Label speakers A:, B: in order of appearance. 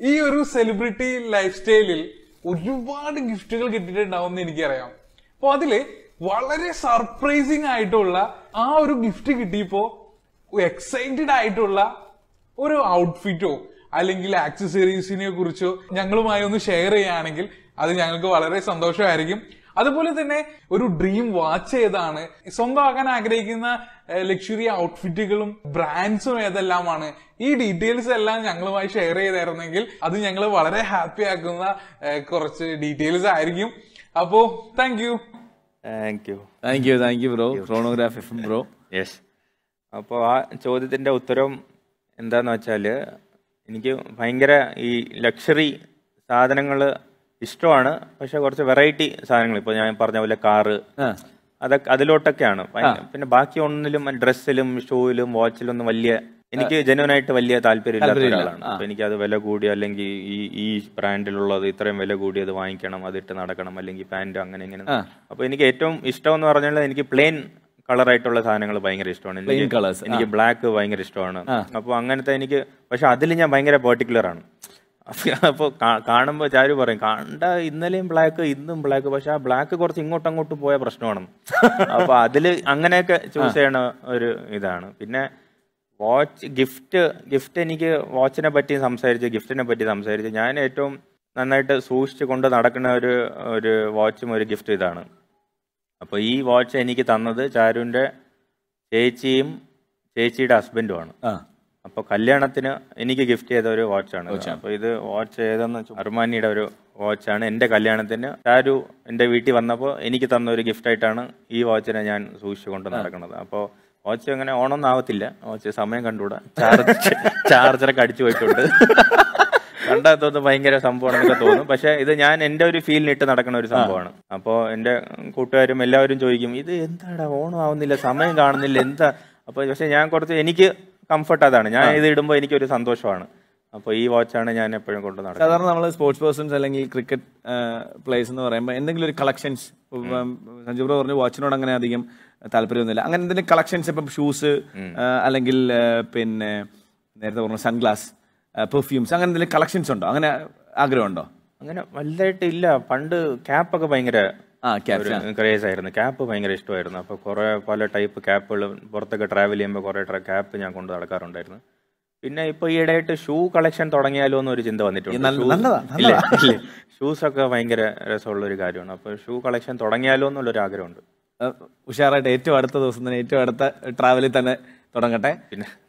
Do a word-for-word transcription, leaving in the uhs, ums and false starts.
A: ഈ ഒരു celebrity life സ്റ്റൈലിൽ ഒരുപാട് ഗിഫ്റ്റുകൾ കിട്ടിയിട്ടുണ്ടാവും എന്ന് എനിക്കറിയാം. അപ്പൊ അതില് വളരെ സർപ്രൈസിങ് ആയിട്ടുള്ള ആ ഒരു ഗിഫ്റ്റ് കിട്ടിയപ്പോ എക്സൈറ്റഡ് ആയിട്ടുള്ള ഒരു ഔട്ട്ഫിറ്റോ അല്ലെങ്കിൽ ആക്സസറീസിനെ കുറിച്ചോ ഞങ്ങളുമായി ഒന്ന് ഷെയർ ചെയ്യുകയാണെങ്കിൽ അത് ഞങ്ങൾക്ക് വളരെ സന്തോഷമായിരിക്കും. അതുപോലെ തന്നെ ഒരു ഡ്രീം വാച്ച് ഏതാണ്, സ്വന്തമാക്കാൻ ആഗ്രഹിക്കുന്ന ലക്ഷറി ഔട്ട്ഫിറ്റുകളും ബ്രാൻഡ്സും ഏതെല്ലാമാണ്, ഈ ഡീറ്റെയിൽസ് എല്ലാം ഞങ്ങളുമായി ഷെയർ ചെയ്തായിരുന്നെങ്കിൽ അത് ഞങ്ങൾ വളരെ ഹാപ്പി ആക്കുന്ന കുറച്ച് ഡീറ്റെയിൽസ് ആയിരിക്കും. അപ്പോ thank you
B: thank you
C: thank you thank you bro. Chronograph F M bro.
B: Yes. അപ്പോൾ ആ ചോദ്യത്തിന്റെ ഉത്തരം എന്താന്ന് വെച്ചാൽ, എനിക്ക് ഭയങ്കര ഈ ലക്ഷറി സാധനങ്ങൾ ഇഷ്ടമാണ്. പക്ഷെ കുറച്ച് വെറൈറ്റി സാധനങ്ങൾ, ഇപ്പോൾ ഞാൻ പറഞ്ഞ പോലെ കാറ്, അതൊക്കെ അതിലോട്ടൊക്കെയാണ്. പിന്നെ ബാക്കി ഒന്നിലും ഡ്രസ്സിലും ഷൂയിലും വാച്ചിലും ഒന്നും വലിയ എനിക്ക് ജെന്യുവനായിട്ട് വലിയ താല്പര്യമില്ലാത്ത ഒരാളാണ്. അപ്പൊ എനിക്ക് അത് വില കൂടി അല്ലെങ്കിൽ ഈ ഈ ബ്രാൻഡിലുള്ളത് ഇത്രയും വില കൂടിയത് വാങ്ങിക്കണം, അതിട്ട് നടക്കണം, അല്ലെങ്കിൽ പാന്റ് അങ്ങനെ ഇങ്ങനെ. അപ്പൊ എനിക്ക് ഏറ്റവും ഇഷ്ടം എന്ന് പറഞ്ഞാൽ എനിക്ക് പ്ലെയിൻ കളറായിട്ടുള്ള സാധനങ്ങൾ ഭയങ്കര ഇഷ്ടമാണ്. എനിക്ക് ബ്ലാക്ക് ഭയങ്കര ഇഷ്ടമാണ്. അപ്പൊ അങ്ങനത്തെ എനിക്ക്, പക്ഷെ അതിൽ ഞാൻ ഭയങ്കര പെർട്ടിക്കുലർ ആണ്. അപ്പോൾ കാണുമ്പോൾ ചാരു പറയും, കണ്ട ഇന്നലെയും ബ്ലാക്ക് ഇന്നും ബ്ലാക്ക്, പക്ഷെ ആ ബ്ലാക്ക് കുറച്ച് ഇങ്ങോട്ടും അങ്ങോട്ടും പോയ പ്രശ്നമാണ്. അപ്പൊ അതില് അങ്ങനെയൊക്കെ ചൂസ് ചെയ്യണ ഒരു ഇതാണ്. പിന്നെ വാച്ച് ഗിഫ്റ്റ് ഗിഫ്റ്റ് എനിക്ക് വാച്ചിനെ പറ്റി സംസാരിച്ച് ഗിഫ്റ്റിനെ പറ്റി സംസാരിച്ച് ഞാൻ ഏറ്റവും നന്നായിട്ട് സൂക്ഷിച്ച് കൊണ്ട് നടക്കുന്ന ഒരു ഒരു വാച്ചും ഒരു ഗിഫ്റ്റ് ഇതാണ്. അപ്പോൾ ഈ വാച്ച് എനിക്ക് തന്നത് ചാരുവിൻ്റെ ചേച്ചിയും ചേച്ചിയുടെ ഹസ്ബൻഡുമാണ്. അപ്പോൾ കല്യാണത്തിന് എനിക്ക് ഗിഫ്റ്റ് ചെയ്ത ഒരു വാച്ചാണ്. അപ്പോൾ ഇത് വാച്ച് ഏതെന്ന് വെച്ചാൽ അർമാനിയുടെ ഒരു വാച്ചാണ്. എൻ്റെ കല്യാണത്തിന് ചാരു എൻ്റെ വീട്ടിൽ വന്നപ്പോൾ എനിക്ക് തന്ന ഒരു ഗിഫ്റ്റായിട്ടാണ് ഈ വാച്ചിനെ ഞാൻ സൂക്ഷിച്ചു കൊണ്ട് നടക്കുന്നത്. അപ്പോൾ വാച്ച് അങ്ങനെ ഓണൊന്നും ആവത്തില്ല, വാച്ച് സമയം കണ്ടുകൂടാ, ചാർജ് ചാർജറൊക്കെ അടിച്ചു പോയിട്ടുണ്ട്. കണ്ടാൽ തോന്നുന്നു ഭയങ്കര സംഭവമാണെന്നൊക്കെ തോന്നും, പക്ഷെ ഇത് ഞാൻ എൻ്റെ ഒരു ഫീലിനിട്ട് നടക്കുന്ന ഒരു സംഭവമാണ്. അപ്പോൾ എൻ്റെ കൂട്ടുകാരും എല്ലാവരും ചോദിക്കും, ഇത് എന്താടാ ഓണം ആവുന്നില്ല, സമയം കാണുന്നില്ല, എന്താ? അപ്പോൾ പക്ഷെ ഞാൻ കുറച്ച് എനിക്ക് കംഫർട്ട് അതാണ്, ഞാൻ ഇത് ഇടുമ്പോൾ എനിക്കൊരു സന്തോഷമാണ്. അപ്പോൾ ഈ വാച്ചാണ് ഞാൻ എപ്പോഴും കൊണ്ട് നടക്കുന്നത്.
C: സാധാരണ നമ്മൾ സ്പോർട്സ് പേഴ്സൺസ് അല്ലെങ്കിൽ ക്രിക്കറ്റ് പ്ലേയേഴ്സ് എന്ന് പറയുമ്പോൾ എന്തെങ്കിലും ഒരു കളക്ഷൻസ്, സഞ്ജു ബ്രോ പറഞ്ഞു വാച്ചിനോട് അങ്ങനെ അധികം താല്പര്യമൊന്നുമില്ല, അങ്ങനെ എന്തെങ്കിലും കളക്ഷൻസ്, ഇപ്പം ഷൂസ് അല്ലെങ്കിൽ പിന്നെ നേരത്തെ പറഞ്ഞ സൺഗ്ലാസ്, പെർഫ്യൂംസ്, അങ്ങനെ എന്തെങ്കിലും കളക്ഷൻസ് ഉണ്ടോ? അങ്ങനെ ആഗ്രഹമുണ്ടോ?
B: അങ്ങനെ വലുതായിട്ട് ഇല്ല. പണ്ട് ക്യാപ്പൊക്കെ ഭയങ്കര ക്രേസ് ആയിരുന്നു, ക്യാപ്പ് ഭയങ്കര ഇഷ്ടമായിരുന്നു. അപ്പോൾ കുറേ പല ടൈപ്പ് ക്യാപ്പുകൾ പുറത്തൊക്കെ ട്രാവൽ ചെയ്യുമ്പോൾ കുറേ ക്യാപ്പ് ഞാൻ കൊണ്ട് നടക്കാറുണ്ടായിരുന്നു. പിന്നെ ഇപ്പോൾ ഈയിടെയായിട്ട് ഷൂ കളക്ഷൻ തുടങ്ങിയാലോ എന്നൊരു ചിന്ത വന്നിട്ടുണ്ട്. ഷൂസൊക്കെ ഭയങ്കര രസമുള്ള ഒരു കാര്യമാണ്. അപ്പോൾ ഷൂ കളക്ഷൻ തുടങ്ങിയാലോ എന്നുള്ളൊരു ആഗ്രഹമുണ്ട്.
C: ഉഷാറായിട്ട് ഏറ്റവും അടുത്ത ദിവസം തന്നെ ഏറ്റവും അടുത്ത ട്രാവലിൽ തന്നെ തുടങ്ങട്ടെ.
B: പിന്നെ